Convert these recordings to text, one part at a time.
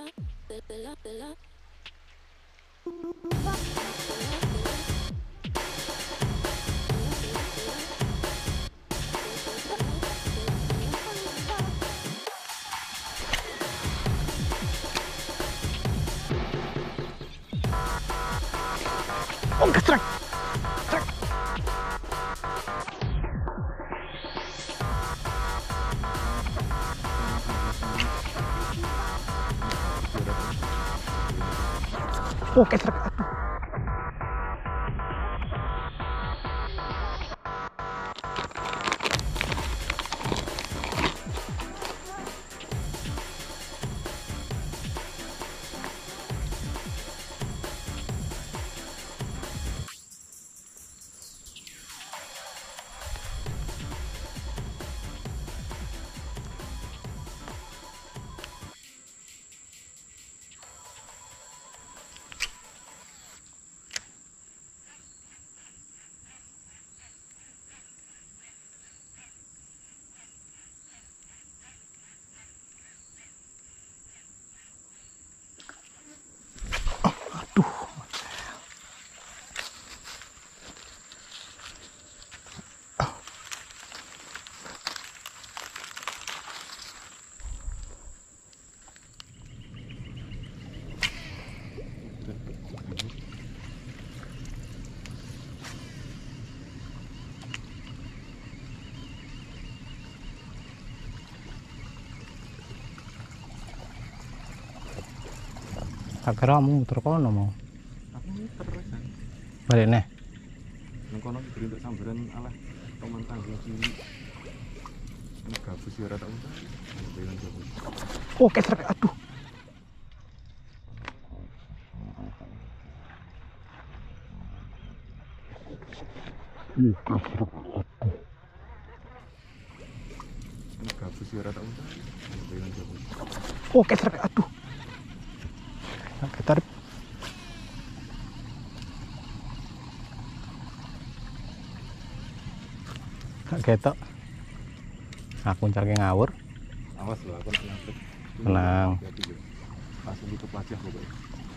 Oh, kestrek. Trek. Oh, kestrek. Tak kira kamu muter kono mau. Aku muter kan. Balik nih. Nang kono iki untuk sambaran alah teman tanggung kiri. Ini gabus ya ora tak muter. Belan jowo. Oh, kestrek. Aduh. Ini gabus ya ora tak muter. Belan jowo. Oh, kestrek. Aduh. Kita ketok. Aku cari ngawur. Awas loh, aku nak nangkep. Tenang. Langsung tutup wajah pokoknya.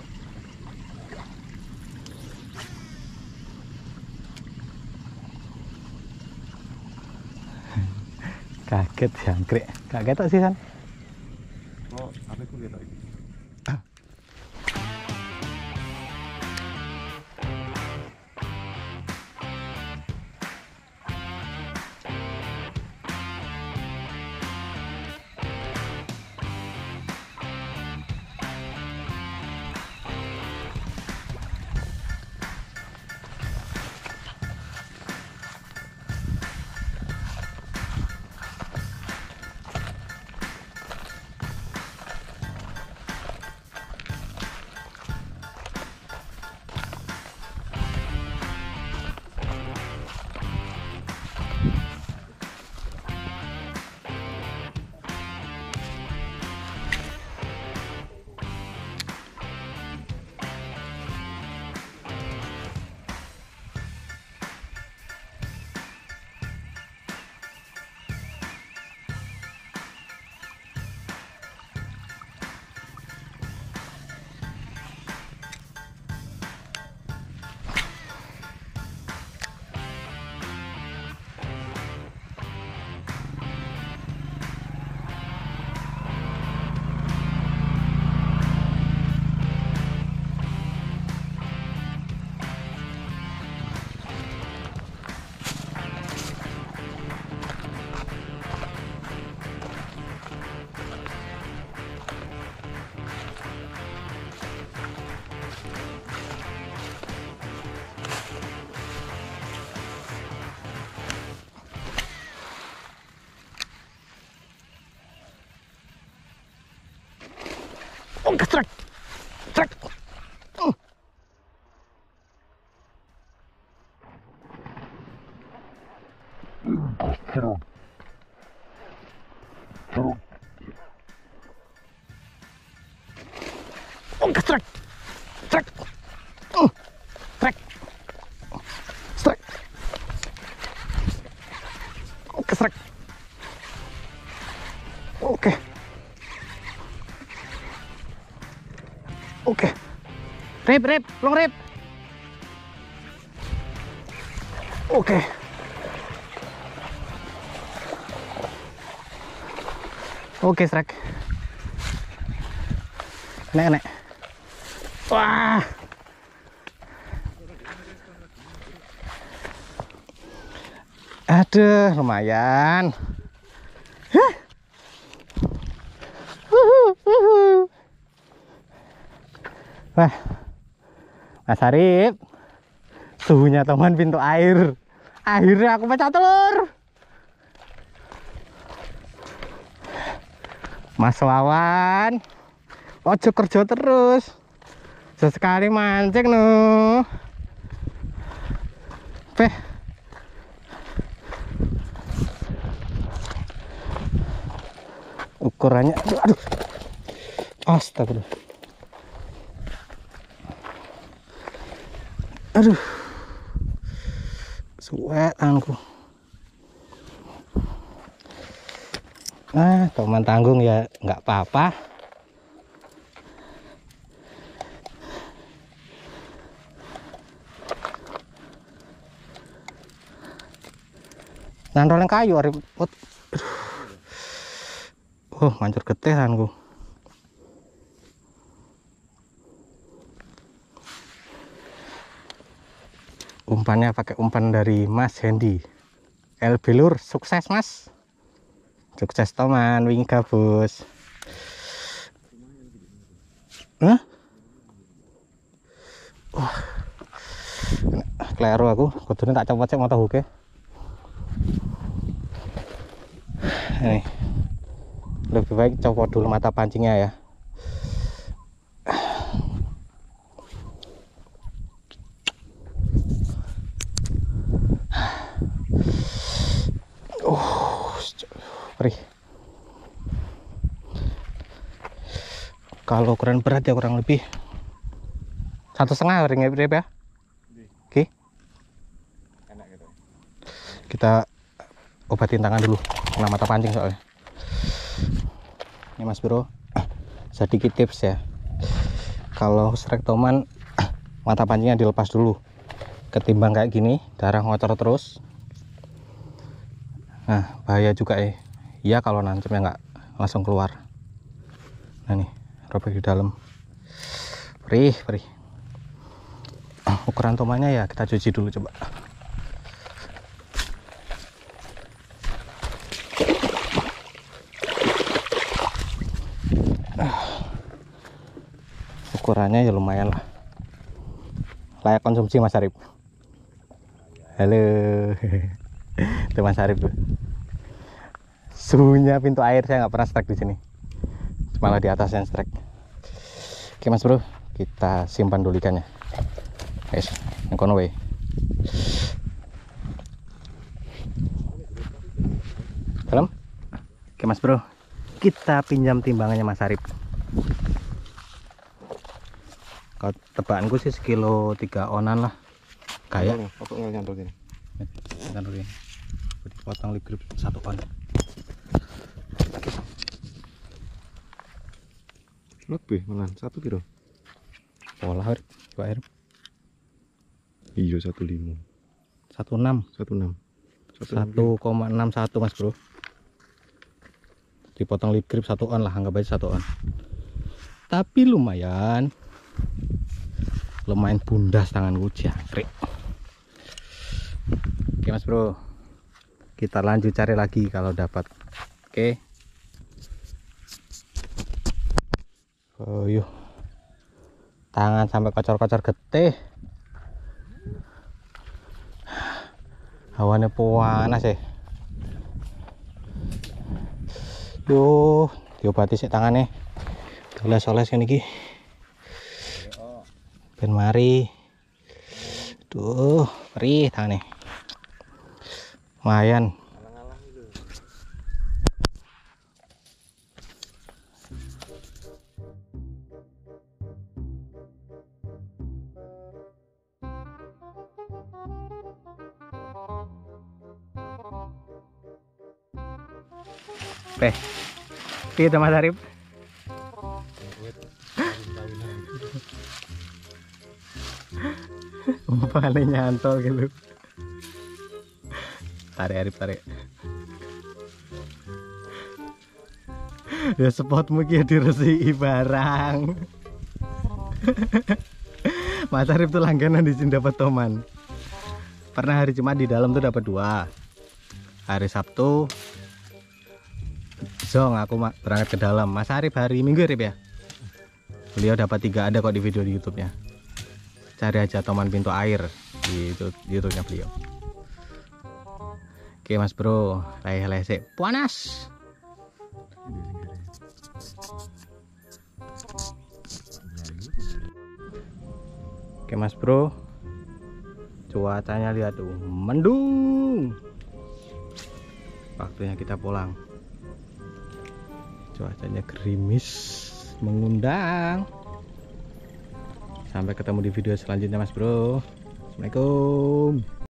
Kaget jangkrik. Kaget sih San. Oh, apa itu ketok iki? Oh, kestrek. Trek. Oh, kestrek. Trek. Trek. Strek. Oh, kestrek. Oke. Oke. Rip, long rip. Oke. Oke, Srek. Nek. Wah. Aduh, lumayan. Hah. Wah, Mas Arif, suhunya teman pintu air. Akhirnya aku pecah telur. Mas Wawan, ojo kerja terus. Sesekali mancing no. Peh. Ukurannya, aduh. Astagfirullah. Aduh. Suwet tanganku. Nah, teman tanggung ya nggak apa-apa. Nandoleng kayu Arif. Oh, mancur getih tanganku. Umpannya pakai umpan dari Mas Hendy. El Belur, sukses Mas. Sukses teman, wingi gabus. Hah? Kleru aku, kudune tak copot cek mata huke. Ini. Lebih baik copot dulu mata pancingnya ya. Perih. Kalau ukuran berat ya kurang lebih 1,5 ringnya ya. Oke. Enak gitu. Kita obatin tangan dulu kena mata pancing soalnya. Ini Mas Bro, sedikit tips ya. Kalau Srek Toman mata pancingnya dilepas dulu. Ketimbang kayak gini, darah ngocor terus. Nah, bahaya juga ya. Iya kalau nancemnya nggak langsung keluar. Nah nih, robek di dalam. Perih. Ukuran tomannya ya kita cuci dulu coba. Ukurannya ya lumayan lah. Layak konsumsi Mas Arif. Halo. Itu Mas Arif tuh. Suhunya pintu air saya nggak pernah strike di sini. Malah di atas yang strike. Oke Mas Bro, kita simpan dulu ikannya. Guys, yang kono we. Dalam? Oke Mas Bro, kita pinjam timbangannya Mas Arif. Kalau tebakanku sih sekilo 3 onan lah. Kayak. Apa nggak nyantol ini? Nyantol ini. Dipotong lip grip 1 on. Lebih malah 1 kilo. Pola air, 2 air. Iya 15. 16. 16. 1,61 Mas Bro. Dipotong lip grip 1 on lah, anggap aja 1 on. Tapi lumayan bundas tanganku jangkrik. Oke Mas Bro, kita lanjut cari lagi kalau dapat. Oke. Oh yuk, tangan sampai kocor-kocor getih. Hawannya panas ya. Duh, diobati sih tangannya. Oles-oles kan iki. Ben mari. Duh, perih tangannya. Lumayan. Itu Mas Arif. Umpannya nyantol gitu. Tarik Arif, tarik. Ya spotmu ki diresiki barang. Mas Arif tuh langganan di sini dapat toman. Pernah hari Jumat di dalam tuh dapat 2. Hari Sabtu zong aku berangkat ke dalam. Mas Arif hari Minggu Arif ya. Beliau dapat 3, ada kok di video di YouTube-nya. Cari aja toman pintu air di YouTube-nya beliau. Oke Mas Bro, lese panas. Oke Mas Bro, cuacanya lihat tuh, mendung. Waktunya kita pulang. Cuacanya gerimis, mengundang. Sampai ketemu di video selanjutnya Mas Bro. Assalamualaikum.